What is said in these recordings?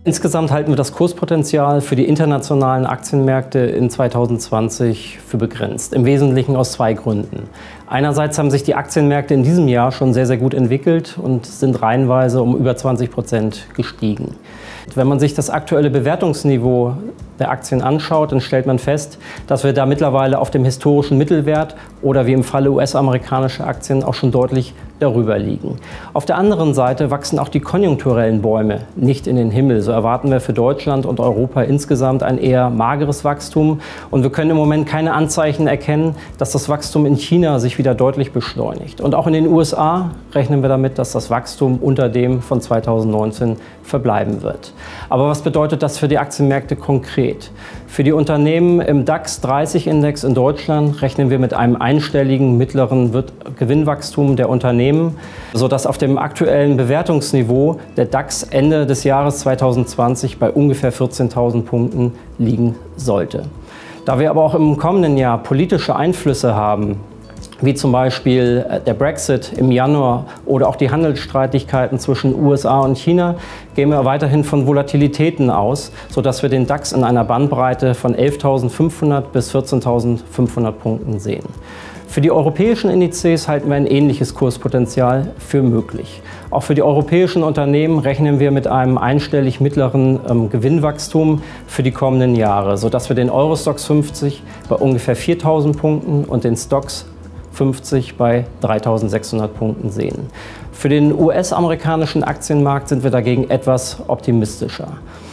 Insgesamt halten wir das Kurspotenzial für die internationalen Aktienmärkte in 2020 für begrenzt. Im Wesentlichen aus zwei Gründen. Einerseits haben sich die Aktienmärkte in diesem Jahr schon sehr, sehr gut entwickelt und sind reihenweise um über 20% gestiegen. Wenn man sich das aktuelle Bewertungsniveau der Aktien anschaut, dann stellt man fest, dass wir da mittlerweile auf dem historischen Mittelwert oder wie im Falle US-amerikanischer Aktien auch schon deutlich darüber liegen. Auf der anderen Seite wachsen auch die konjunkturellen Bäume nicht in den Himmel. So erwarten wir für Deutschland und Europa insgesamt ein eher mageres Wachstum. Und wir können im Moment keine Anzeichen erkennen, dass das Wachstum in China sich wieder deutlich beschleunigt. Und auch in den USA rechnen wir damit, dass das Wachstum unter dem von 2019 verbleiben wird. Aber was bedeutet das für die Aktienmärkte konkret? Für die Unternehmen im DAX 30-Index in Deutschland rechnen wir mit einem einstelligen mittleren Gewinnwachstum der Unternehmen, sodass auf dem aktuellen Bewertungsniveau der DAX Ende des Jahres 2020 bei ungefähr 14.000 Punkten liegen sollte. Da wir aber auch im kommenden Jahr politische Einflüsse haben, wie zum Beispiel der Brexit im Januar oder auch die Handelsstreitigkeiten zwischen USA und China, gehen wir weiterhin von Volatilitäten aus, sodass wir den DAX in einer Bandbreite von 11.500 bis 14.500 Punkten sehen. Für die europäischen Indizes halten wir ein ähnliches Kurspotenzial für möglich. Auch für die europäischen Unternehmen rechnen wir mit einem einstellig mittleren Gewinnwachstum für die kommenden Jahre, sodass wir den Euro-Stoxx 50 bei ungefähr 4.000 Punkten und den Stoxx 50 bei 3.600 Punkten sehen. Für den US-amerikanischen Aktienmarkt sind wir dagegen etwas optimistischer.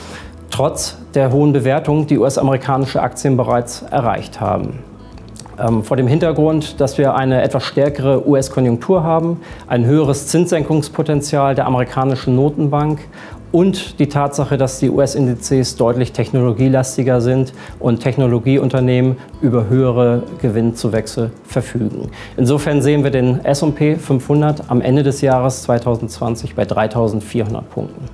Trotz der hohen Bewertung, die US-amerikanische Aktien bereits erreicht haben. Vor dem Hintergrund, dass wir eine etwas stärkere US-Konjunktur haben, ein höheres Zinssenkungspotenzial der amerikanischen Notenbank und die Tatsache, dass die US-Indizes deutlich technologielastiger sind und Technologieunternehmen über höhere Gewinnzuwächse verfügen. Insofern sehen wir den S&P 500 am Ende des Jahres 2020 bei 3.400 Punkten.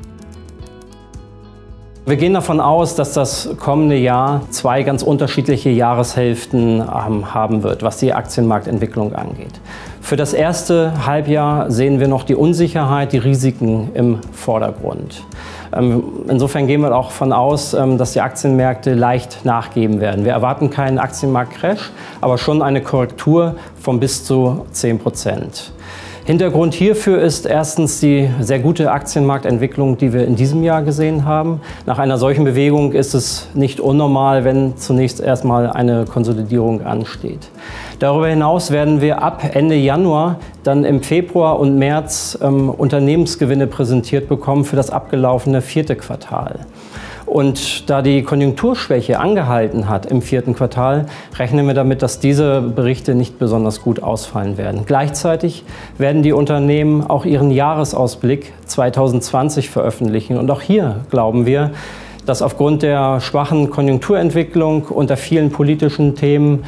Wir gehen davon aus, dass das kommende Jahr zwei ganz unterschiedliche Jahreshälften haben wird, was die Aktienmarktentwicklung angeht. Für das erste Halbjahr sehen wir noch die Unsicherheit, die Risiken im Vordergrund. Insofern gehen wir auch davon aus, dass die Aktienmärkte leicht nachgeben werden. Wir erwarten keinen Aktienmarktcrash, aber schon eine Korrektur von bis zu 10%. Hintergrund hierfür ist erstens die sehr gute Aktienmarktentwicklung, die wir in diesem Jahr gesehen haben. Nach einer solchen Bewegung ist es nicht unnormal, wenn zunächst erstmal eine Konsolidierung ansteht. Darüber hinaus werden wir ab Ende Januar dann im Februar und März Unternehmensgewinne präsentiert bekommen für das abgelaufene vierte Quartal. Und da die Konjunkturschwäche angehalten hat im vierten Quartal, rechnen wir damit, dass diese Berichte nicht besonders gut ausfallen werden. Gleichzeitig werden die Unternehmen auch ihren Jahresausblick 2020 veröffentlichen. Und auch hier glauben wir, dass aufgrund der schwachen Konjunkturentwicklung und der vielen politischen Themen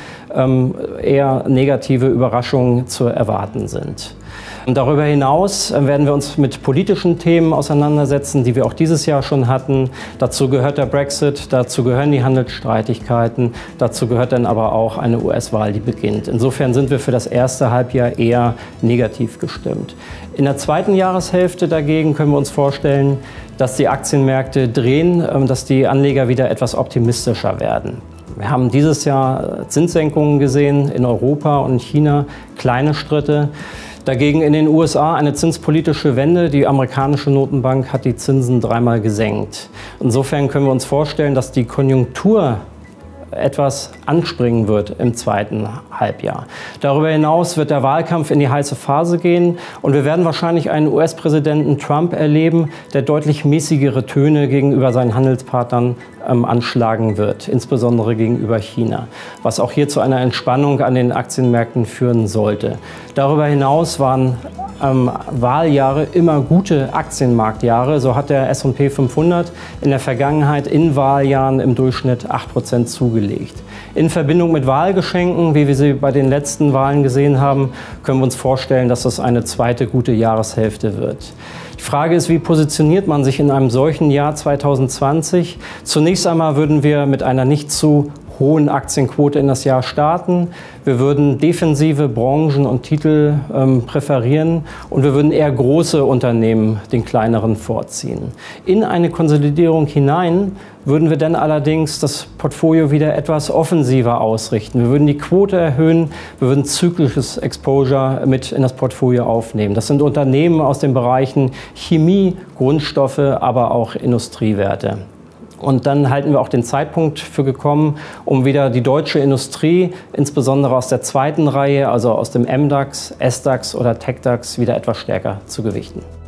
eher negative Überraschungen zu erwarten sind. Und darüber hinaus werden wir uns mit politischen Themen auseinandersetzen, die wir auch dieses Jahr schon hatten. Dazu gehört der Brexit, dazu gehören die Handelsstreitigkeiten, dazu gehört dann aber auch eine US-Wahl, die beginnt. Insofern sind wir für das erste Halbjahr eher negativ gestimmt. In der zweiten Jahreshälfte dagegen können wir uns vorstellen, dass die Aktienmärkte drehen, dass die Anleger wieder etwas optimistischer werden. Wir haben dieses Jahr Zinssenkungen gesehen in Europa und China, kleine Schritte. Dagegen in den USA eine zinspolitische Wende. Die amerikanische Notenbank hat die Zinsen dreimal gesenkt. Insofern können wir uns vorstellen, dass die Konjunktur etwas anspringen wird im zweiten Halbjahr. Darüber hinaus wird der Wahlkampf in die heiße Phase gehen und wir werden wahrscheinlich einen US-Präsidenten Trump erleben, der deutlich mäßigere Töne gegenüber seinen Handelspartnern anschlagen wird, insbesondere gegenüber China, was auch hier zu einer Entspannung an den Aktienmärkten führen sollte. Darüber hinaus waren Wahljahre immer gute Aktienmarktjahre. So hat der S&P 500 in der Vergangenheit in Wahljahren im Durchschnitt 8% zugelegt. In Verbindung mit Wahlgeschenken, wie wir sie bei den letzten Wahlen gesehen haben, können wir uns vorstellen, dass das eine zweite gute Jahreshälfte wird. Die Frage ist, wie positioniert man sich in einem solchen Jahr 2020? Zunächst einmal würden wir mit einer nicht zu hohen Aktienquote in das Jahr starten. Wir würden defensive Branchen und Titel präferieren und wir würden eher große Unternehmen den kleineren vorziehen. In eine Konsolidierung hinein würden wir dann allerdings das Portfolio wieder etwas offensiver ausrichten. Wir würden die Quote erhöhen, wir würden zyklisches Exposure mit in das Portfolio aufnehmen. Das sind Unternehmen aus den Bereichen Chemie, Grundstoffe, aber auch Industriewerte. Und dann halten wir auch den Zeitpunkt für gekommen, um wieder die deutsche Industrie, insbesondere aus der zweiten Reihe, also aus dem MDAX, SDAX oder TecDAX, wieder etwas stärker zu gewichten.